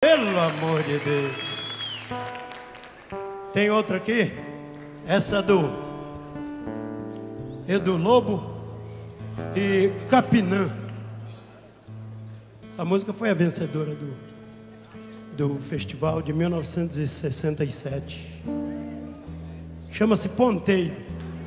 Pelo amor de Deus. Tem outra aqui? Essa do Edu Lobo e Capinã. Essa música foi a vencedora do festival de 1967. Chama-se Ponteio.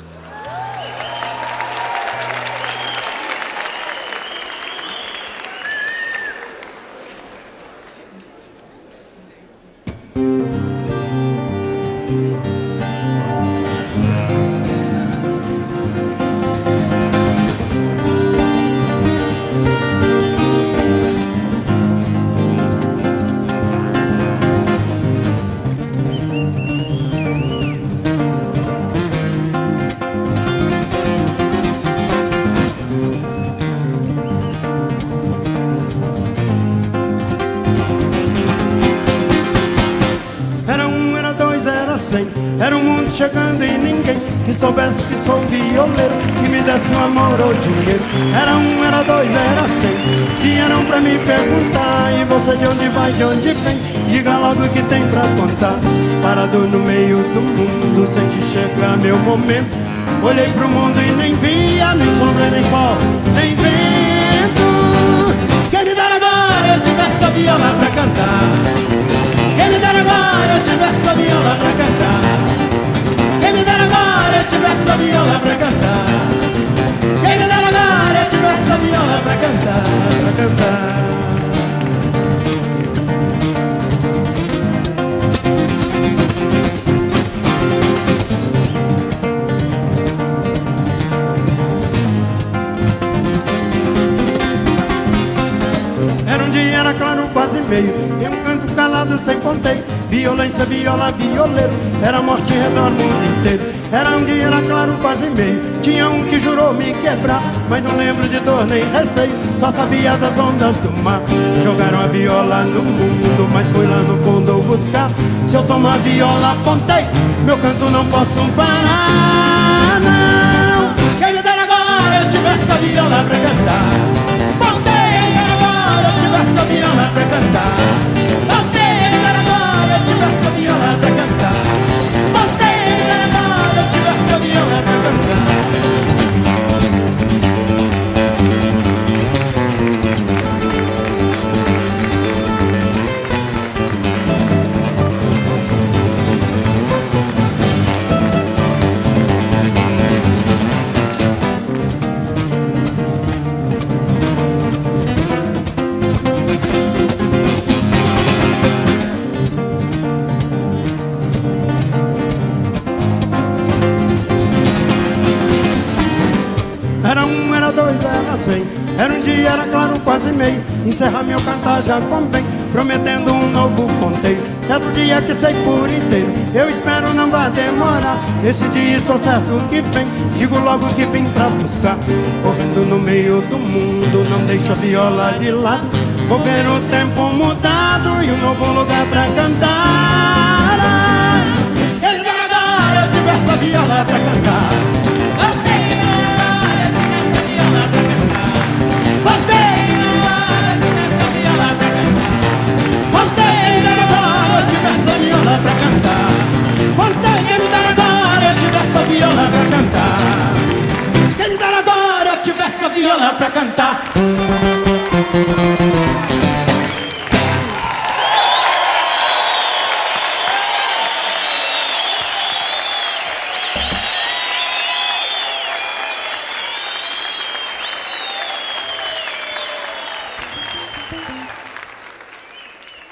Era um mundo chegando e ninguém que soubesse que sou violeiro, que me desse um amor ou dinheiro. Era um, era dois, era 100. Vieram pra me perguntar: e você de onde vai, de onde vem? Diga logo o que tem pra contar. Parado no meio do mundo, senti chegar meu momento. Olhei pro mundo e nem via nem sombra, nem sol, nem vento. Quem me dera agora eu tivesse a viola pra cantar. Quem me dera agora eu tivesse a viola pra cantar. Quem me dera agora eu tivesse a viola pra cantar. Quem me dera agora eu tivesse a viola pra cantar, pra cantar. Era um dia, era claro, quase meio, e um canto calado sem ponteio. Violência, viola, violeiro, era morte em redor do mundo inteiro. Era um dia, era claro, quase meio. Tinha um que jurou me quebrar, mas não lembro de dor nem receio, só sabia das ondas do mar. Jogaram a viola no mundo, mas fui lá no fundo buscar. Se eu tomar a viola, apontei, meu canto não posso parar, não. Quem me dera agora eu tivesse a viola pra cantar. Pontei agora eu tivesse a viola pra cantar. Pontei agora eu tivesse a viola pra cantar. Pontei agora eu tivesse a viola pra cantar. Era um, era dois, era 100. Era um dia, era claro, quase meio. Encerrar meu cantar já convém, prometendo um novo ponteio. Certo dia que sei por inteiro, eu espero não vai demorar. Esse dia estou certo que vem, digo logo que vim pra buscar. Correndo no meio do mundo, não deixo a viola de lado. Vou ver o tempo mudado e um novo lugar pra cantar. Quem me dera agora eu tivesse a viola pra cantar. Pra cantar, quem me dera agora eu tivesse a viola pra cantar. Quem me dera agora eu tivesse a viola pra cantar.